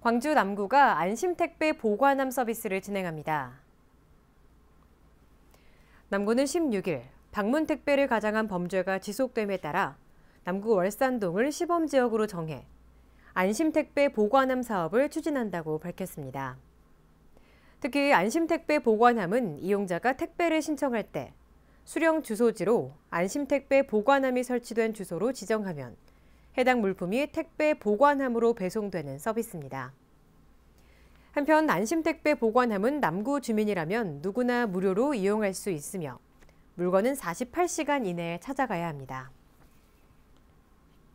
광주 남구가 안심택배 보관함 서비스를 진행합니다. 남구는 16일 방문 택배를 가장한 범죄가 지속됨에 따라 남구 월산동을 시범지역으로 정해 안심택배 보관함 사업을 추진한다고 밝혔습니다. 특히 안심택배 보관함은 이용자가 택배를 신청할 때 수령 주소지로 안심택배 보관함이 설치된 주소로 지정하면 해당 물품이 택배 보관함으로 배송되는 서비스입니다. 한편 안심택배 보관함은 남구 주민이라면 누구나 무료로 이용할 수 있으며 물건은 48시간 이내에 찾아가야 합니다.